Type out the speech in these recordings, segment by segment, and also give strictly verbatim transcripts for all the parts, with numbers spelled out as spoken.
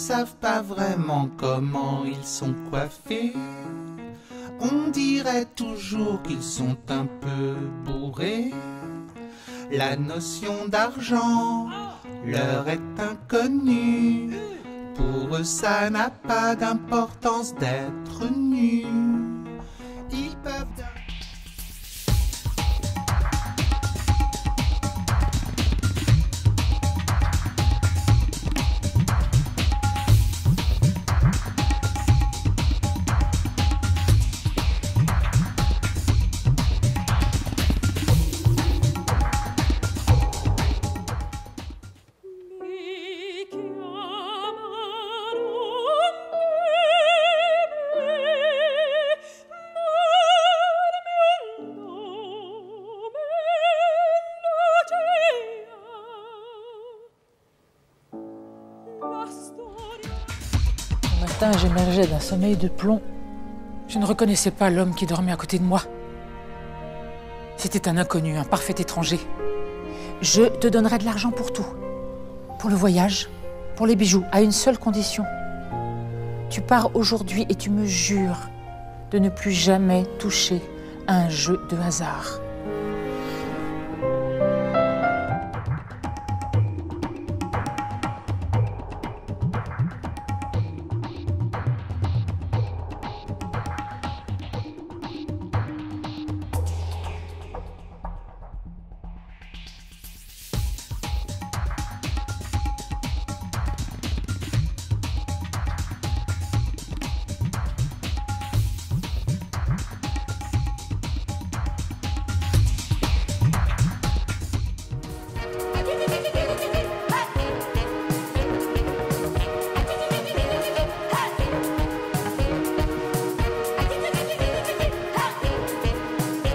savent pas vraiment comment ils sont coiffés. On dirait toujours qu'ils sont un peu bourrés. La notion d'argent leur est inconnue. Pour eux ça n'a pas d'importance d'être nus. Ils peuvent... Le matin, j'émergeais d'un sommeil de plomb. Je ne reconnaissais pas l'homme qui dormait à côté de moi. C'était un inconnu, un parfait étranger. Je te donnerai de l'argent pour tout. Pour le voyage, pour les bijoux, à une seule condition. Tu pars aujourd'hui et tu me jures de ne plus jamais toucher à un jeu de hasard.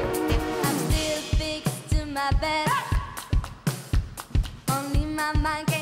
Only my mind can